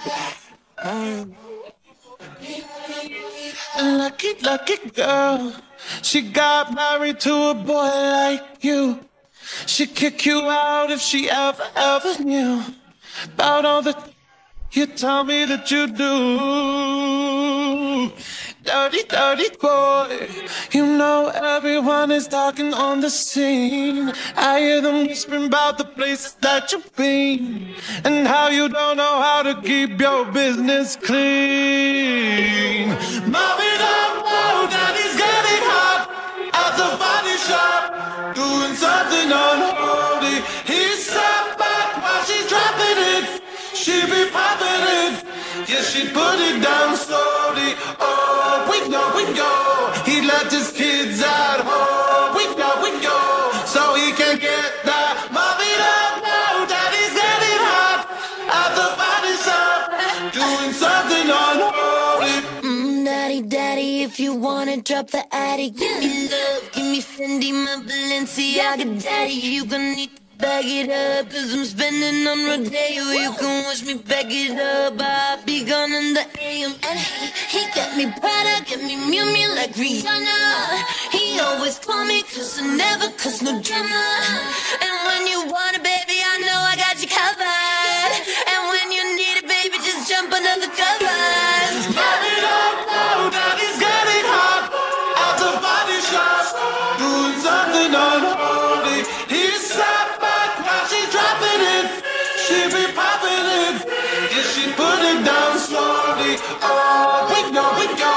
Lucky, lucky girl. She got married to a boy like you. She'd kick you out if she ever knew about all the you tell me that you do. Dirty, dirty boy. You know everyone is talking on the scene. I hear them whispering about the places that you've been and how you don't know how to keep your business clean. Mommy don't know daddy's getting hot at the body shop, doing something unholy. He's sat back while she's dropping it. She be popping it, yeah, she put it down slowly. Oh, we know, he left his kids at home. We know, so he can get that. Mommy don't know daddy's getting hot at the body shop, doing something unholy. Daddy, daddy, if you wanna drop the addy, give me love, give me Fendi, my Balenciaga, daddy, you gon' need to bag it up, cause I'm spending on Rodeo. You can watch me back it up, I'll be gone in the AM. And he got me Prada, got me Miu Miu like Rihanna. He always call me cause I never cause no drama. And when you want it, baby, I know I got you covered. And when you need it, baby, just jump under the covers. Mommy don't know daddy's getting hot at the body shop, doing something unholy. He's sat back while she's dropping it. She be popping it, yeah, she put it down slowly. Oh, we know,